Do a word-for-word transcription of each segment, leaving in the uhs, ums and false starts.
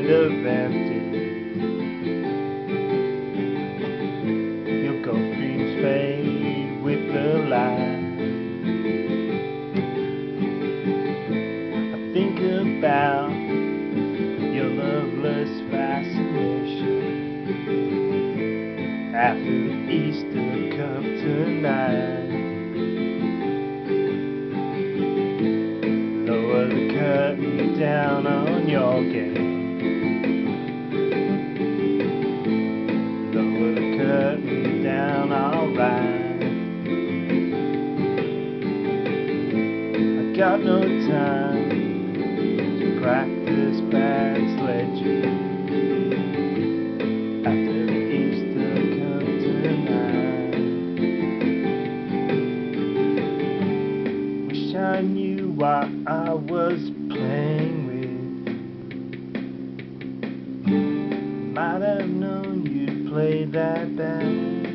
kind of empty. Your gold dreams fade with the light. I think about your loveless fascination after the Easter cup tonight. Lower the curtain down on your game. Lower the curtain down, alright. I got no time to practice bad sledging after the Easter cup tonight. Wish I knew what I was playing with. Might have known you'd play that bad.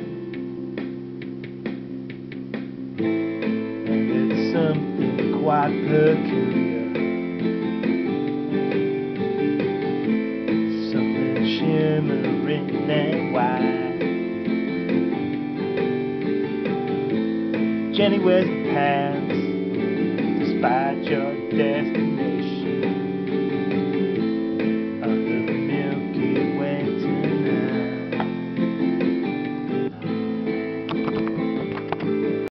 And it's something quite peculiar, something shimmering and white. Jenny wears pants despite your death.